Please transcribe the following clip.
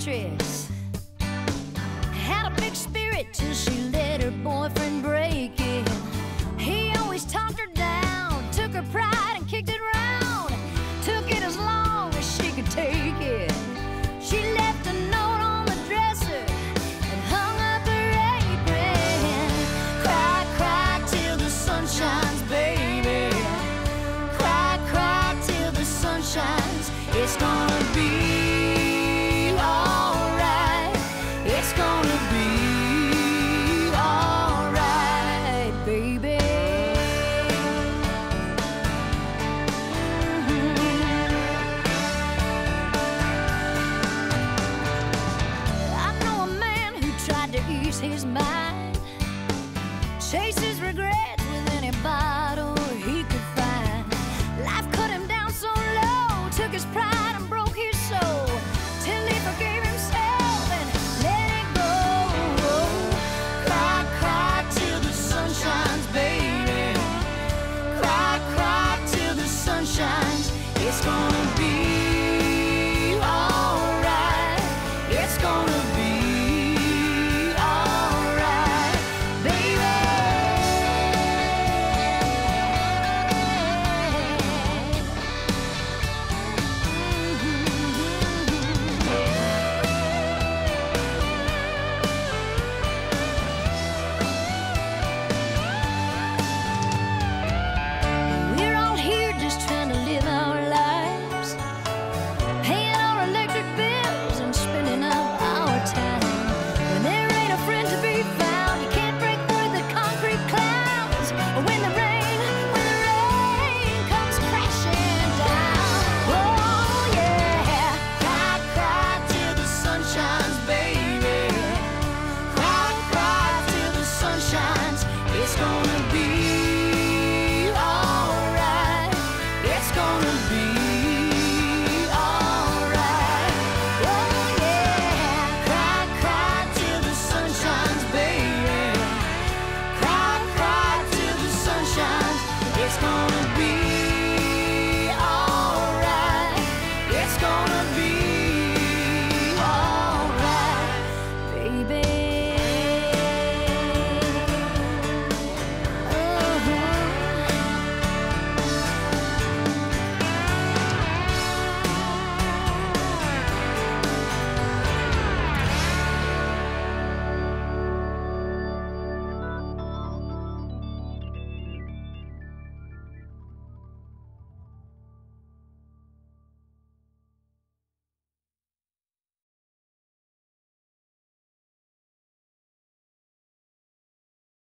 waitress had a big spirit till she let her boyfriend break it. He always talked her down, took her pride and kicked it round, took it as long as she could take it. She left a note on the dresser and hung up her apron. Cry, cry till the sun shines, baby. Cry, cry till the sun shines. It's gonna be alright. It's gonna be alright, baby. I know a man who tried to ease his mind, chase his regrets with any bottle he could find. Life cut him down so low, took his pride and broke his soul, till he forgave himself and let it go. Cry, cry till the sun shines, baby. Cry, cry till the sun shines. It's gonna be